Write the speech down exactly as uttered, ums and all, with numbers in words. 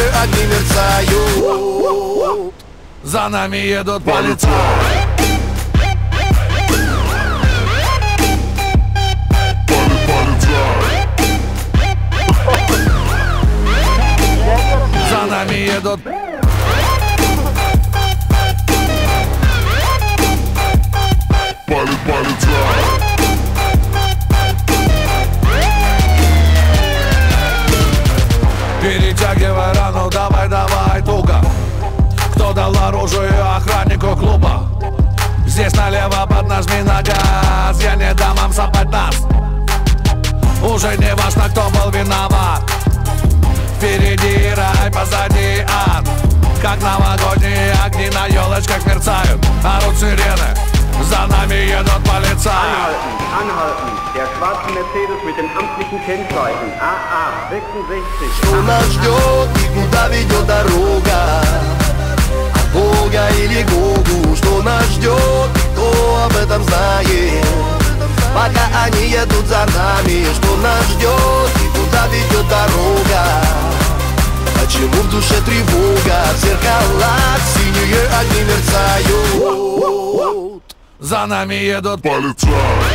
синие огни мерцают. За нами едут полицаи. За нами едут. Перетягивай рану, давай, давай, туго. Кто дал оружие охраннику клуба? Здесь налево поднажми на газ, я не дам вам сопать нас. Уже не важно, кто был виноват. Впереди рай, позади ад. Как новогодние огни на елочках мерцают. Орут сирены, за нами едут полицаи. Anhalten, der schwarze Mercedes mit dem amtlichen Kennzeichen A A sechsundsechzig. Что нас ждет и куда ведет дорога? От Бога или Гогу? Что нас ждет, кто об этом знает? Пока они едут за нами, что нас ждет и куда ведет дорога? Почему в душе тревога? В зеркалах синие огни мерцают. За нами едут полицаи.